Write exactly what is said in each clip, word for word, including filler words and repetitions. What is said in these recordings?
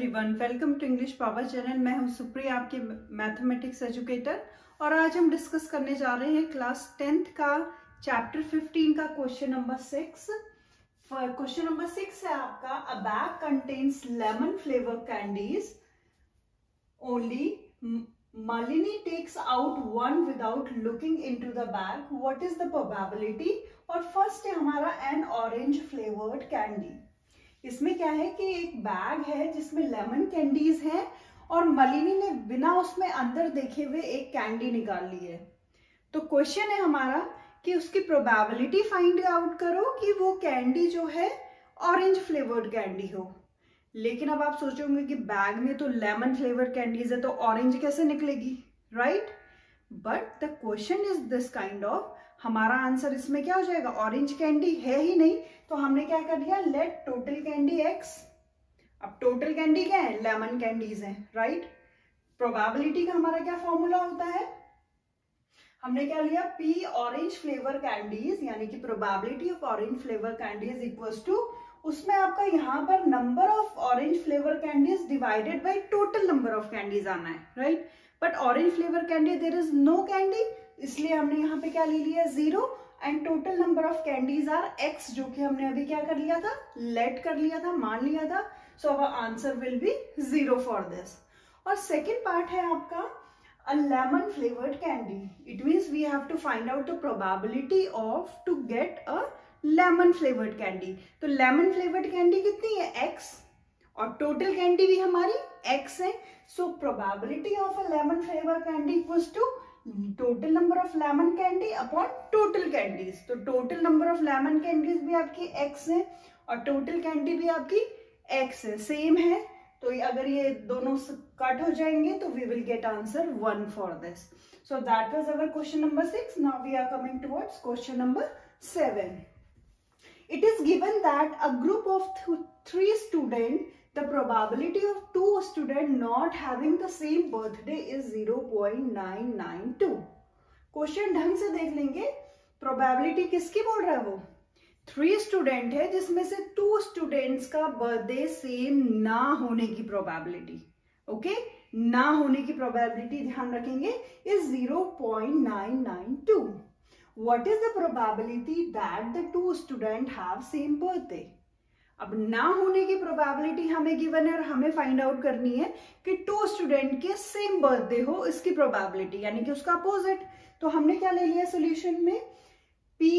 Everyone, welcome to English power channel. मैं हूं सुप्रिया, आपके मैथमेटिक्स एजुकेटर। और आज हम डिस्कस करने जा रहे हैं क्लास टेंथ का चैप्टर फिफ्टीन का question number six. Question number six है आपका, a bag contains lemon flavour candies only Malini takes out one without looking into the bag, what is the probability. और फर्स्ट है हमारा एन ऑरेंज फ्लेवर्ड कैंडी। इसमें क्या है कि एक बैग है जिसमें लेमन कैंडीज है और मलिनी ने बिना उसमें अंदर देखे हुए एक कैंडी निकाल ली है। तो क्वेश्चन है हमारा कि उसकी प्रोबेबिलिटी फाइंड आउट करो कि वो कैंडी जो है ऑरेंज फ्लेवर्ड कैंडी हो। लेकिन अब आप सोचोगे कि बैग में तो लेमन फ्लेवर्ड कैंडीज है तो ऑरेंज कैसे निकलेगी, right? But the question is this kind of, हमारा आंसर इसमें क्या हो जाएगा, ऑरेंज कैंडी है ही नहीं, तो हमने क्या कर दिया, लेट टोटल कैंडी एक्स। अब टोटल कैंडी क्या है, लेमन कैंडीज है, राइट? प्रोबेबिलिटी का हमारा क्या फॉर्मूला होता है, हमने क्या लिया, पी ऑरेंज फ्लेवर कैंडीज, यानी कि probability of orange flavour candies equals to, उसमें आपका यहाँ पर number of orange flavour candies divided by total number of candies आना है, right? But orange flavour candy there is no candy, इसलिए हमने यहाँ पे क्या ले लिया, zero. And total number of candies are X, जो कि हमने अभी क्या कर लिया था, लेट कर लिया था, मान लिया था। So our answer will be zero for this. और सेकेंड पार्ट है आपका a lemon flavoured candy. It means we have to find out the probability of to get a lemon flavoured candy. तो लेमन फ्लेवर्ड कैंडी कितनी है, x, और total candy भी हमारी X है। So probability of a lemon flavour candy equals to total number of lemon candy upon total candies. तो total number of lemon candies भी आपकी एक्स है और टोटल कैंडी भी आपकी एक्स है, सेम है। तो अगर ये दोनों कट हो जाएंगे तो we will get answer one for this. So that was our question number six. Now we are coming towards question number seven. It is given that a group of th three students, the probability of two students not having the same birthday is zero point nine nine two. Question ढंग से देख लेंगे, probability किसकी बोल रहा है, वो three student है जिसमें से टू स्टूडेंट्स का बर्थडे सेम ना होने की प्रोबेबिलिटी, ओके, ना होने की प्रोबेबिलिटी ध्यान रखेंगे is zero point nine nine two. What is the probability that the two students have same birthday? अब ना होने की प्रोबेबिलिटी हमें गिवन है और हमें फाइंड आउट करनी है कि टू स्टूडेंट के सेम बर्थडे हो, इसकी प्रोबेबिलिटी, यानी कि उसका अपोजिट। तो हमने क्या ले लिया सोल्यूशन में, पी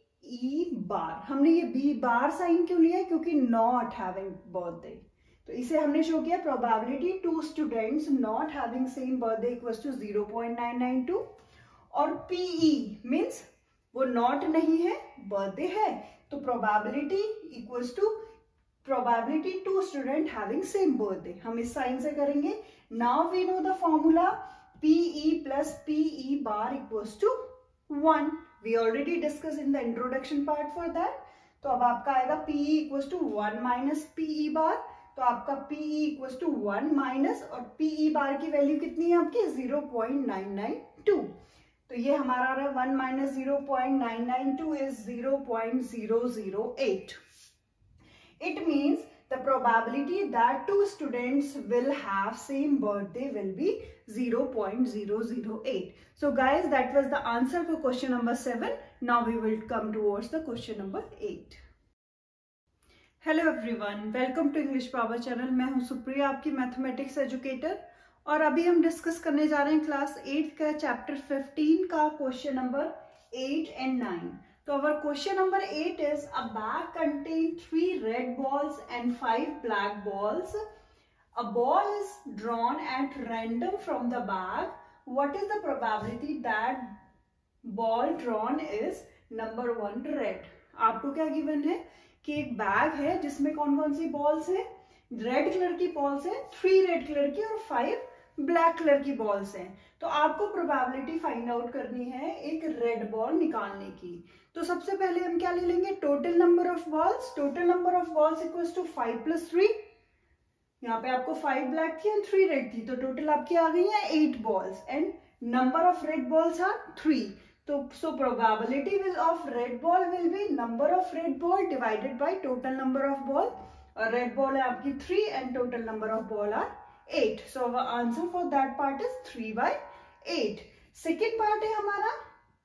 ई बार। हमने ये बी बार साइन क्यों लिया, क्योंकि नॉट हैविंग बर्थडे। तो इसे हमने शो किया, probability two students not having same birthday equals to zero point nine nine two। और पीई मीन्स वो नॉट नहीं है, बर्थडे है, तो probability equals to probability two student having same birthday. हम इस साइन से करेंगे। Now we know the formula, PE plus PE bar equals to one. We already discuss in the introduction part for that. तो अब आपका आएगा PE equals to one minus PE bar. तो आपका PE equals to one minus, और PE bar की value कितनी है आपकी, zero point nine nine two. तो ये हमारा आ रहा है one minus zero point nine nine two is zero point zero zero eight. It means the probability that two students will have same birthday will be zero point zero zero eight. So guys, that was the answer for question number seven. Now we will come towards the question number eight. Hello everyone, welcome to English Power Channel. मैं हूँ सुप्रिया, आपकी mathematics educator. और अभी हम discuss करने जा रहे हैं क्लास एट का चैप्टर फिफ्टीन का question number eight and nine. तो our question number eight is, a bag contain three red balls and five black balls. A ball is drawn at random from the bag. What is the probability that ball drawn is number one red. आपको क्या given है कि एक bag है जिसमें कौन कौन सी बॉल्स है, रेड कलर की बॉल्स है, थ्री रेड कलर की और फाइव ब्लैक कलर की बॉल्स हैं। तो आपको प्रोबेबिलिटी फाइंड आउट करनी है एक रेड बॉल निकालने की। तो सबसे पहले हम क्या ले लेंगे, total number of balls. Total number of balls equals to five plus three. यहाँ पे आपको फाइव ब्लैक थी एंड थ्री रेड थी, तो टोटल आपकी आ गई है eight balls and number of red balls are three. तो so probability will of red ball will be number of red ball divided by total number of ball. और red ball है आपकी three and total number of ball are eight. So answer for that part is three by eight. Second part है हमारा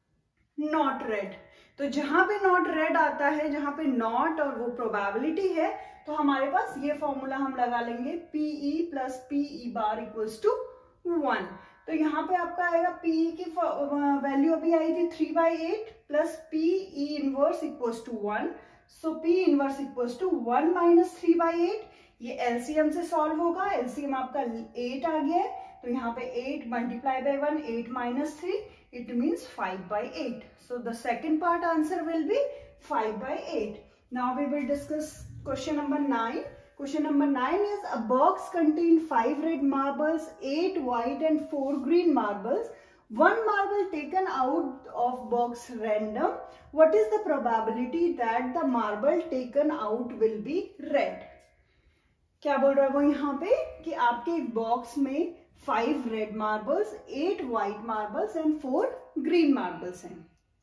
not red. तो जहां पे not red आता है, जहां पे नॉट और वो प्रोबेबिलिटी है, तो हमारे पास ये फॉर्मूला हम लगा लेंगे PE plus PE bar equals to one. तो यहाँ पे आपका आएगा पीई की वैल्यू अभी आई थी three by eight plus PE inverse equals to one. So P inverse equals to one minus three by eight. ये एलसीएम से सॉल्व होगा. एलसीएम आपका एट आ गया है, तो यहाँ पे eight multiply by one, eight minus three, it means five by eight. So the second part answer will be five by eight. Now we will discuss question number nine. Question number nine is a box contain five red marbles, eight white and four green marbles. One marble taken out of box random. What is the probability that the marble taken out will be red? क्या बोल रहा है वो यहाँ पे कि आपके box में five red marbles, eight white marbles and four green marbles हैं,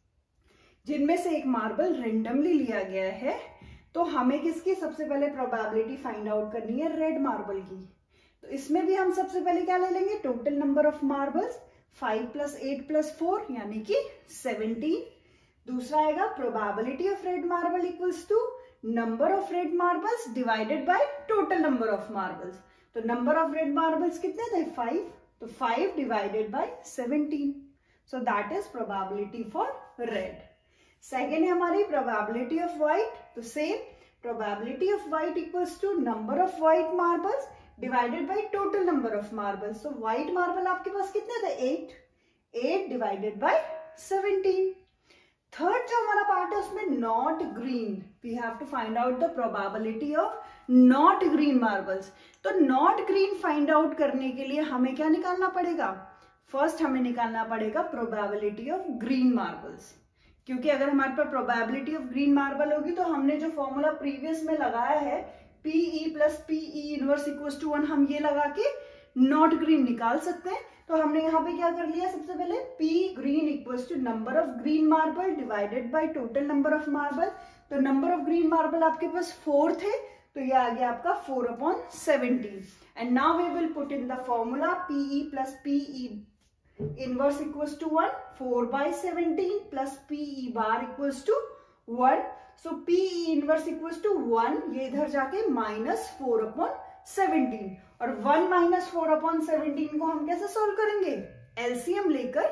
जिनमें से एक मार्बल रेंडमली लिया गया है. तो हमें किसकी सबसे पहले प्रोबेबिलिटी फाइंड आउट करनी है? रेड मार्बल की. तो इसमें भी हम सबसे पहले क्या ले लेंगे? Total number of marbles, five plus eight plus four यानी कि सेवनटीन. दूसरा आएगा probability of red marble equals to number of red marbles divided by total number of marbles. तो नंबर ऑफ रेड मार्बल्स कितने थे? फाइव. तो five divided by seventeen. So that is probability for red. Second है हमारी probability of white. तो same probability of white equals to number of white marbles divided by total number of marbles. So white marble आपके पास कितने थे? Eight. Eight divided by seventeen. Third जो हमारा part है उसमें not green. We have to find out the probability of not green marbles. तो not green find out करने के लिए हमें क्या निकालना पड़ेगा? फर्स्ट हमें निकालना पड़ेगा प्रोबेबिलिटी ऑफ ग्रीन मार्बल्स, क्योंकि अगर हमारे पास प्रोबेबिलिटी ऑफ ग्रीन मार्बल होगी तो हमने जो फॉर्मूला प्रीवियस में लगाया है PE plus PE inverse equals to one, हम ये लगा के नॉट ग्रीन निकाल सकते हैं. तो हमने यहाँ पे क्या कर लिया? सबसे पहले P green equals to number of green marble divided by total number of marble. तो नंबर ऑफ ग्रीन मार्बल आपके पास फोर थे, तो ये आ गया आपका four upon seventeen. And now we will put in the formula PE plus PE inverse equals to one, four by seventeen plus PE bar equals to one. So PE inverse equals to one, ये इधर जाके minus four upon seventeen. और one minus four upon seventeen को हम कैसे solve करेंगे? LCM लेकर.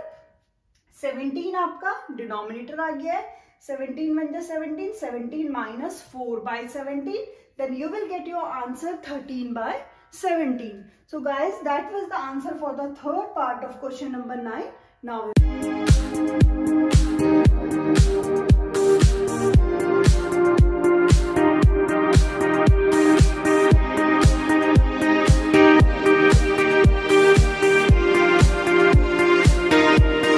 Seventeen आपका डिनोमिनेटर आ गया है, सेवनटीन वन जा seventeen, seventeen minus four by seventeen, then you will get your answer thirteen by seventeen. So guys, that was the answer for the third part of question number nine. Now